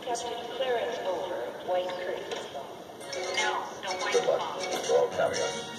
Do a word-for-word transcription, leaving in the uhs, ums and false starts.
Captain Clarence over, White Curtain. No, no White Good luck. We'll all carry on.